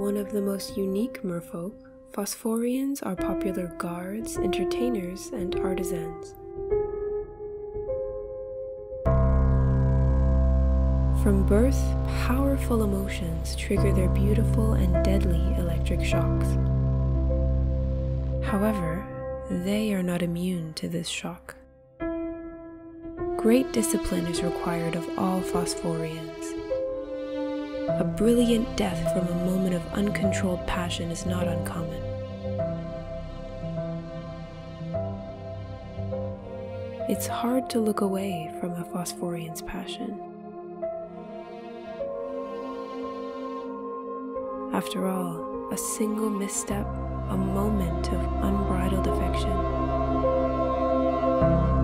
one of the most unique merfolk, Phosphorians are popular guards, entertainers, and artisans. From birth, powerful emotions trigger their beautiful and deadly electric shocks. However, they are not immune to this shock. Great discipline is required of all Phosphorians. A brilliant death from a moment of uncontrolled passion is not uncommon. It's hard to look away from a Phosphorian's passion. After all, a single misstep, a moment of unbridled affection.